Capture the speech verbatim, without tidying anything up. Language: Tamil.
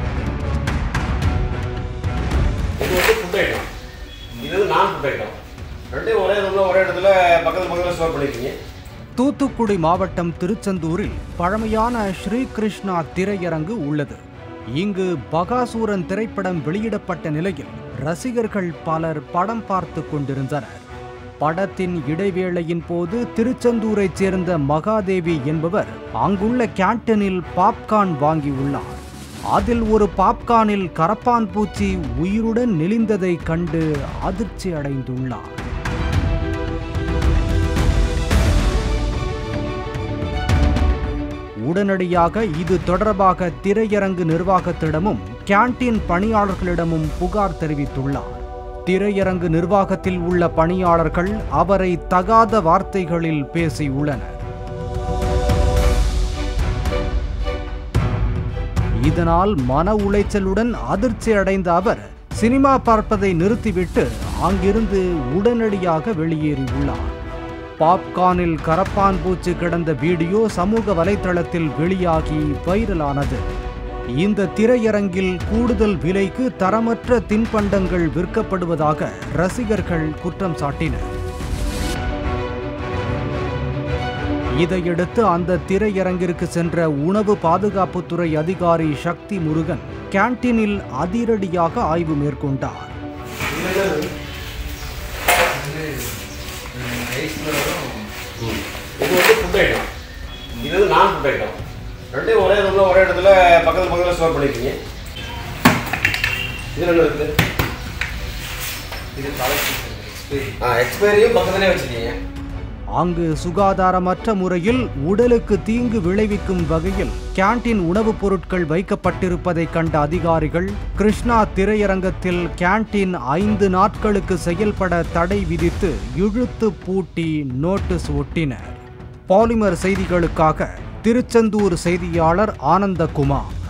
இது வந்து ஃபுட் ஐட்டம், இது வந்து நான் ஃபுட் ஐட்டம். ரெண்டையும் ஒரே ரூமில் ஒரே இடத்துல பக்கத்தில் பக்கத்தில் ஸ்டோர் பண்ணியிருக்கீங்க. தூத்துக்குடி மாவட்டம் திருச்செந்தூரில் பழமையான ஸ்ரீகிருஷ்ணா திரையரங்கு உள்ளது. இங்கு பகாசூரன் திரைப்படம் வெளியிடப்பட்ட நிலையில் ரசிகர்கள் பலர் படம் பார்த்து கொண்டிருந்தனர். படத்தின் இடைவேளையின் போது திருச்செந்தூரைச் சேர்ந்த மகாதேவி என்பவர் அங்குள்ள கேண்டீனில் பாப்கார்ன் வாங்கியுள்ளார். அதில் ஒரு பாப்கார்னில் கரப்பான் பூச்சி உயிருடன் நெளிந்ததை கண்டு அதிர்ச்சி அடைந்துள்ளார். உடனடியாக இது தொடர்பாக திரையரங்கு நிர்வாகத்திடமும் கேண்டீன் பணியாளர்களிடமும் புகார் தெரிவித்துள்ளார். திரையரங்கு நிர்வாகத்தில் உள்ள பணியாளர்கள் அவரை தகாத வார்த்தைகளில் பேசியுள்ளனர். இதனால் மன உளைச்சலுடன் அதிர்ச்சி அடைந்த அவர் சினிமா பார்ப்பதை நிறுத்திவிட்டு அங்கிருந்து உடனடியாக வெளியேறியுள்ளார். பாப்கார்னில் கரப்பான் பூச்சி கிடந்த வீடியோ சமூக வலைதளத்தில் வெளியாகி வைரலானது. இந்த திரையரங்கில் கூடுதல் விலைக்கு தரமற்ற தின்பண்டங்கள் விற்கப்படுவதாக ரசிகர்கள் குற்றம் சாட்டினர். இதையடுத்து அந்த திரையரங்கிற்கு சென்ற உணவு பாதுகாப்புத்துறை அதிகாரி சக்தி முருகன் கேண்டீனில் அதிரடியாக ஆய்வு மேற்கொண்டார். இது வந்து ஃபுட் ஐட்டம், இது வந்து நான் ஃபுட் ஐட்டம். ரெண்டையும் ஒரே ரூமில் ஒரே இடத்துல பக்கத்தில் பக்கத்தில் ஸ்டோர் பண்ணியிருக்கீங்க. இது ரெண்டு இருக்குது. இது ஆ எக்ஸ்பைரியும் பக்கத்துலேயே வச்சுருக்கீங்க. அங்கு சுகாதாரமற்ற முறையில் உடலுக்கு தீங்கு விளைவிக்கும் வகையில் கேண்டீன் உணவுப் பொருட்கள் வைக்கப்பட்டிருப்பதை கண்ட அதிகாரிகள் கிருஷ்ணா திரையரங்கத்தில் கேண்டீன் ஐந்து நாட்களுக்கு செயல்பட தடை விதித்து இழுத்து பூட்டி நோட்டீஸ் ஒட்டினர். பாலிமர் செய்திகளுக்காக திருச்செந்தூர் செய்தியாளர் ஆனந்தகுமார்.